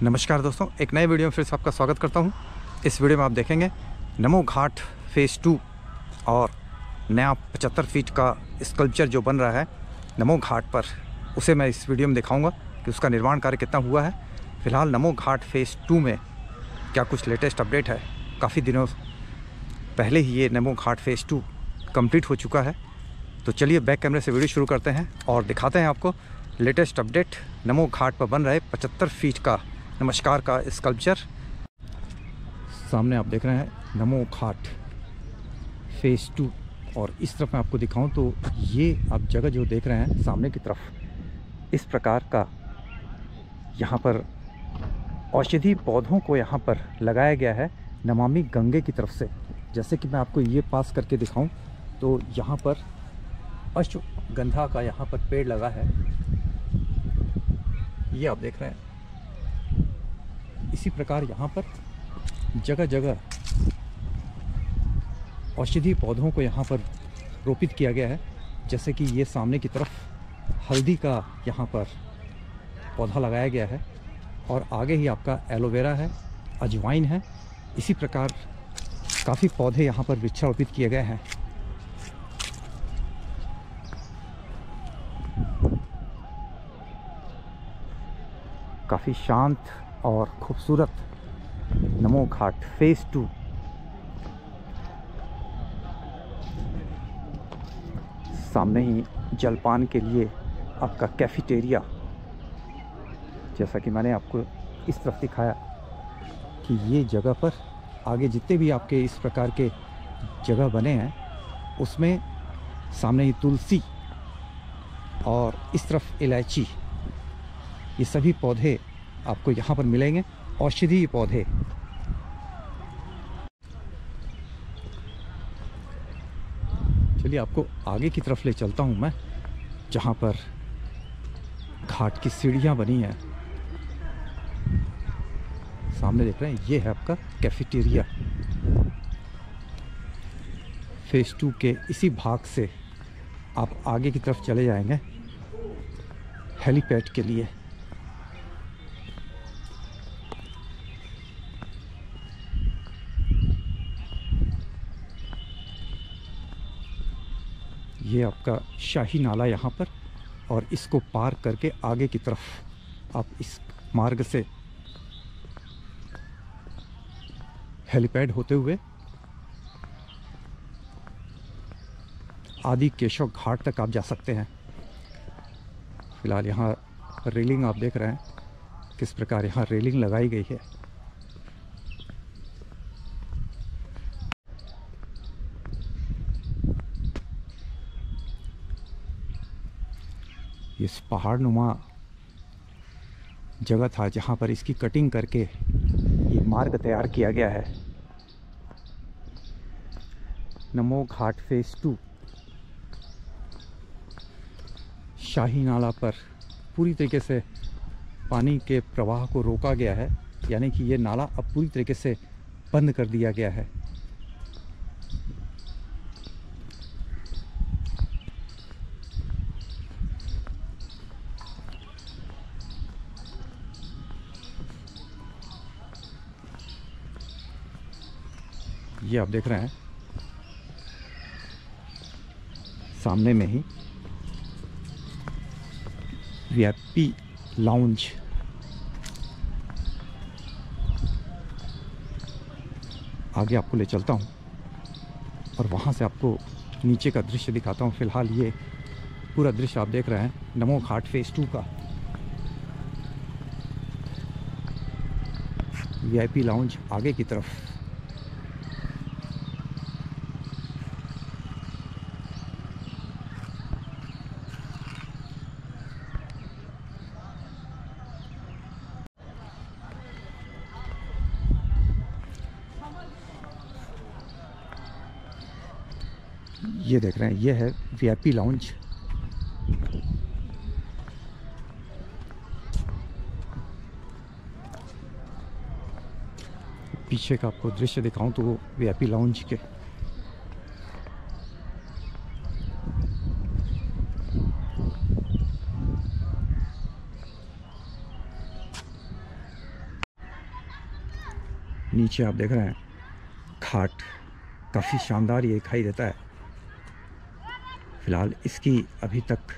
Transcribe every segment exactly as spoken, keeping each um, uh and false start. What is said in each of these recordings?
नमस्कार दोस्तों, एक नए वीडियो में फिर से आपका स्वागत करता हूं। इस वीडियो में आप देखेंगे नमो घाट फेज़ टू और नया पचहत्तर फीट का स्कल्पचर जो बन रहा है नमो घाट पर, उसे मैं इस वीडियो में दिखाऊंगा कि उसका निर्माण कार्य कितना हुआ है। फ़िलहाल नमो घाट फेज़ टू में क्या कुछ लेटेस्ट अपडेट है। काफ़ी दिनों पहले ही ये नमो घाट फेज़ टू कंप्लीट हो चुका है। तो चलिए बैक कैमरे से वीडियो शुरू करते हैं और दिखाते हैं आपको लेटेस्ट अपडेट नमो घाट पर बन रहे पचहत्तर फीट का नमस्कार का स्कल्पचर। सामने आप देख रहे हैं नमो घाट फेज़ टू और इस तरफ मैं आपको दिखाऊं तो ये आप जगह जो देख रहे हैं सामने की तरफ, इस प्रकार का यहाँ पर औषधि पौधों को यहाँ पर लगाया गया है नमामि गंगे की तरफ से। जैसे कि मैं आपको ये पास करके दिखाऊं तो यहाँ पर अश्वगंधा का यहाँ पर पेड़ लगा है, ये आप देख रहे हैं। इसी प्रकार यहाँ पर जगह जगह औषधि पौधों को यहाँ पर रोपित किया गया है। जैसे कि ये सामने की तरफ हल्दी का यहाँ पर पौधा लगाया गया है और आगे ही आपका एलोवेरा है, अजवाइन है। इसी प्रकार काफ़ी पौधे यहाँ पर वृक्षारोपित किए गए हैं। काफ़ी शांत और खूबसूरत नमो घाट फेज़ टू। सामने ही जलपान के लिए आपका कैफेटेरिया, जैसा कि मैंने आपको इस तरफ दिखाया कि ये जगह पर आगे जितने भी आपके इस प्रकार के जगह बने हैं उसमें सामने ही तुलसी और इस तरफ इलायची, ये सभी पौधे आपको यहाँ पर मिलेंगे, औषधीय पौधे। चलिए आपको आगे की तरफ ले चलता हूँ मैं, जहाँ पर घाट की सीढ़ियाँ बनी हैं। सामने देख रहे हैं ये है आपका कैफेटेरिया। फेज़ टू के इसी भाग से आप आगे की तरफ चले जाएंगे हेलीपैड के लिए। ये आपका शाही नाला यहाँ पर, और इसको पार करके आगे की तरफ आप इस मार्ग से हेलीपैड होते हुए आदि केशव घाट तक आप जा सकते हैं। फिलहाल यहाँ रेलिंग आप देख रहे हैं किस प्रकार यहाँ रेलिंग लगाई गई है। इस पहाड़ नुमा जगह था जहाँ पर इसकी कटिंग करके ये मार्ग तैयार किया गया है। नमो घाट फेज़ टू शाही नाला पर पूरी तरीके से पानी के प्रवाह को रोका गया है, यानी कि ये नाला अब पूरी तरीके से बंद कर दिया गया है। ये आप देख रहे हैं सामने में ही वीआईपी लाउंज। आगे आपको ले चलता हूँ और वहाँ से आपको नीचे का दृश्य दिखाता हूँ। फिलहाल ये पूरा दृश्य आप देख रहे हैं नमो घाट फेज़ टू का। वीआईपी लाउंज आगे की तरफ। ये देख रहे हैं ये है वीआईपी लाउंज। पीछे का आपको दृश्य दिखाऊं तो वो वीआईपी लाउंज के नीचे आप देख रहे हैं घाट काफ़ी शानदार ये दिखाई देता है। फ़िलहाल इसकी अभी तक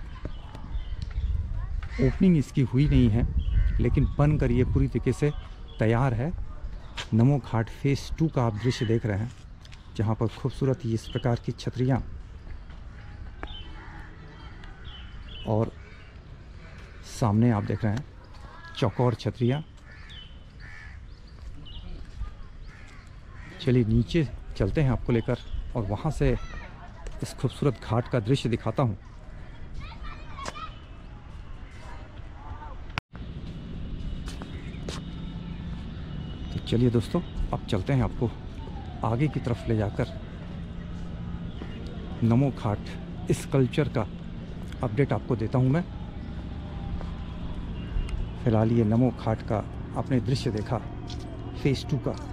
ओपनिंग इसकी हुई नहीं है, लेकिन बनकर ये पूरी तरीके से तैयार है। नमो घाट फेज़ टू का आप दृश्य देख रहे हैं, जहाँ पर खूबसूरत इस प्रकार की छतरियाँ और सामने आप देख रहे हैं चौकोर छतरियाँ। चलिए नीचे चलते हैं आपको लेकर और वहाँ से इस खूबसूरत घाट का दृश्य दिखाता हूँ। तो चलिए दोस्तों, अब चलते हैं आपको आगे की तरफ ले जाकर नमो घाट इस कल्चर का अपडेट आपको देता हूँ मैं। फिलहाल ये नमो घाट का आपने दृश्य देखा फेज़ टू का।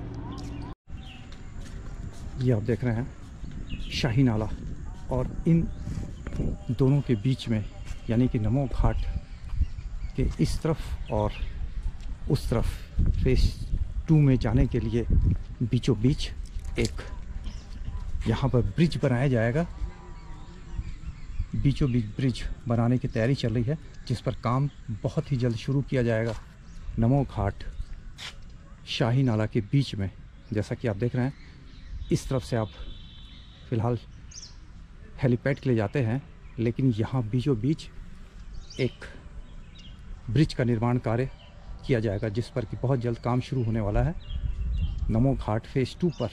ये आप देख रहे हैं शाही नाला, और इन दोनों के बीच में यानी कि नमो घाट के इस तरफ और उस तरफ फेज़ टू में जाने के लिए बीचों बीच एक यहाँ पर ब्रिज बनाया जाएगा। बीचों बीच ब्रिज बनाने की तैयारी चल रही है, जिस पर काम बहुत ही जल्द शुरू किया जाएगा। नमो घाट शाही नाला के बीच में, जैसा कि आप देख रहे हैं, इस तरफ से आप फ़िलहाल हेलीपैड के लिए जाते हैं, लेकिन यहाँ बीचों बीच एक ब्रिज का निर्माण कार्य किया जाएगा, जिस पर कि बहुत जल्द काम शुरू होने वाला है नमो घाट फेज़ टू पर।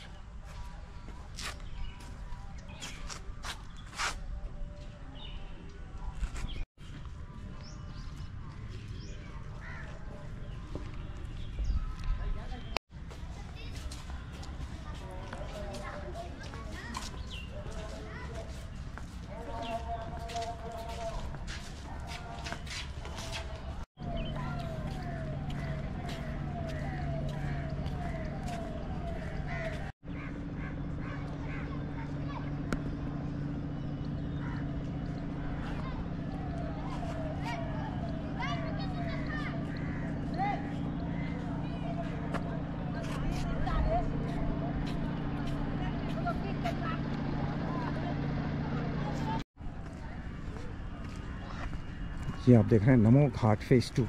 ये आप देख रहे हैं नमो घाट फेज़ टू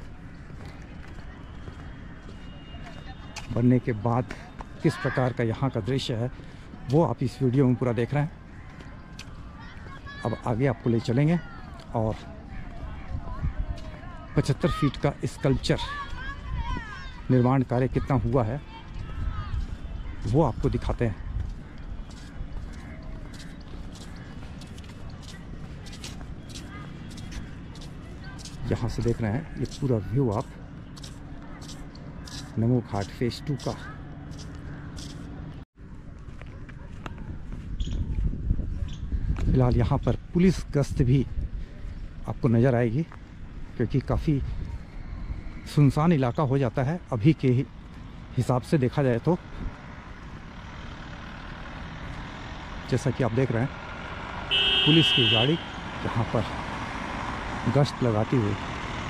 बनने के बाद किस प्रकार का यहाँ का दृश्य है, वो आप इस वीडियो में पूरा देख रहे हैं। अब आगे आपको ले चलेंगे और पचहत्तर फीट का स्कल्पचर निर्माण कार्य कितना हुआ है वो आपको दिखाते हैं। यहाँ से देख रहे हैं ये पूरा व्यू आप नमो घाट फेज़ टू का। फिलहाल यहाँ पर पुलिस गश्त भी आपको नज़र आएगी, क्योंकि काफ़ी सुनसान इलाका हो जाता है अभी के हिसाब से देखा जाए तो। जैसा कि आप देख रहे हैं पुलिस की गाड़ी यहाँ पर गश्त लगाती हुई।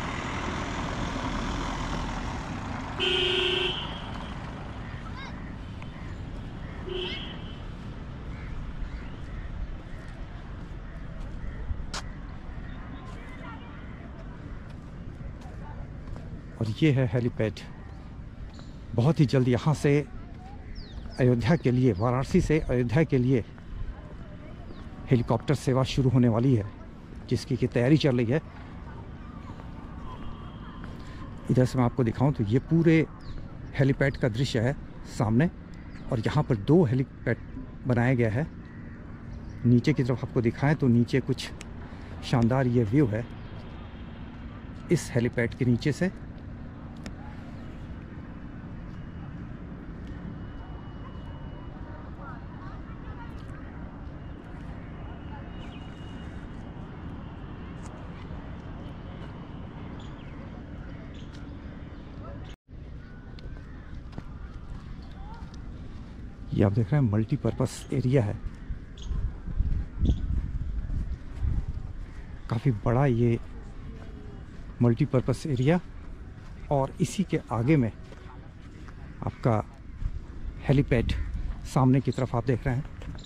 और ये है हेलीपैड। बहुत ही जल्द यहाँ से अयोध्या के लिए, वाराणसी से अयोध्या के लिए हेलीकॉप्टर सेवा शुरू होने वाली है, जिसकी की तैयारी चल रही है। इधर से मैं आपको दिखाऊं तो ये पूरे हेलीपैड का दृश्य है सामने, और यहाँ पर दो हेलीपैड बनाया गया है। नीचे की तरफ आपको दिखाएं तो नीचे कुछ शानदार ये व्यू है इस हेलीपैड के नीचे से। ये आप देख रहे हैं मल्टीपर्पस एरिया है, काफ़ी बड़ा ये मल्टीपर्पस एरिया। और इसी के आगे में आपका हेलीपैड सामने की तरफ आप देख रहे हैं।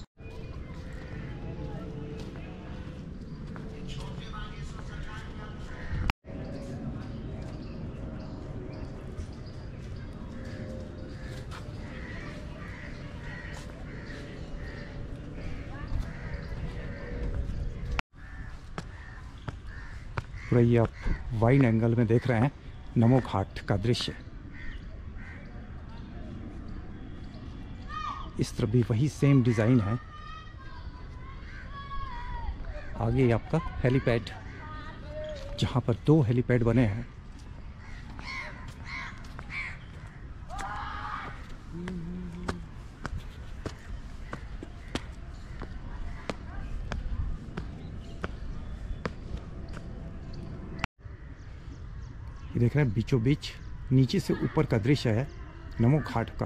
पूरा ये आप वाइड एंगल में देख रहे हैं नमो घाट का दृश्य। इस तरफ भी वही सेम डिज़ाइन है। आगे आपका हेलीपैड, जहाँ पर दो हेलीपैड बने हैं। ये देख रहे हैं बीचों बीच नीचे से ऊपर का दृश्य है नमो घाट का।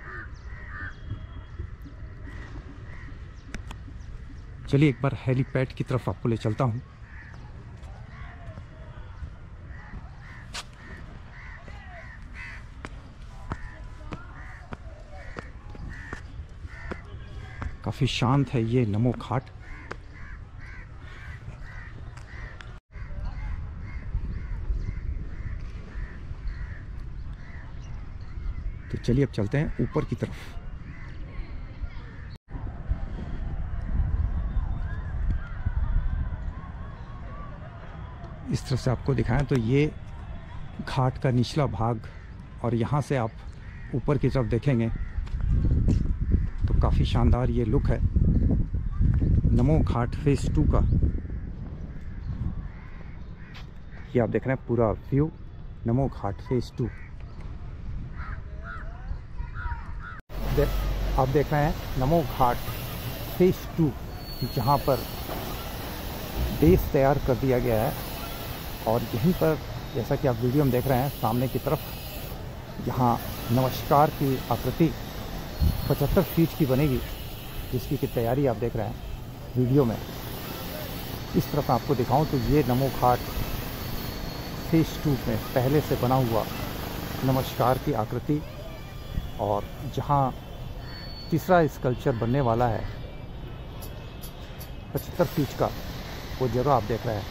चलिए एक बार हेलीपैड की तरफ आपको ले चलता हूँ। काफी शांत है ये नमो घाट। तो चलिए अब चलते हैं ऊपर की तरफ। इस तरफ से आपको दिखाएं तो ये घाट का निचला भाग, और यहाँ से आप ऊपर की तरफ देखेंगे तो काफ़ी शानदार ये लुक है नमो घाट फेज टू का। ये आप देख रहे हैं पूरा view Namo Ghat phase two. आप देख रहे हैं नमो घाट फेज टू, जहाँ पर बेस तैयार कर दिया गया है। और यहीं पर जैसा कि आप वीडियो में देख रहे हैं सामने की तरफ, यहाँ नमस्कार की आकृति पचहत्तर फीट की बनेगी, जिसकी की तैयारी आप देख रहे हैं वीडियो में। इस तरफ आपको दिखाऊं तो ये नमो घाट फेज टू में पहले से बना हुआ नमस्कार की आकृति, और जहाँ तीसरा स्कल्पचर बनने वाला है पचहत्तर फीट का, वो जगह आप देख रहे हैं।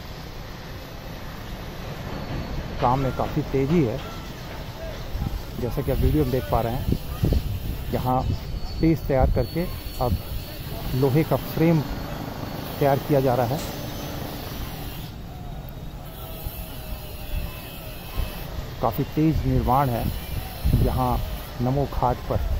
काम में काफ़ी तेज़ी है, जैसा कि आप वीडियो में देख पा रहे हैं। यहाँ पेज तैयार करके अब लोहे का फ्रेम तैयार किया जा रहा है। काफ़ी तेज़ निर्माण है यहाँ नमो घाट पर।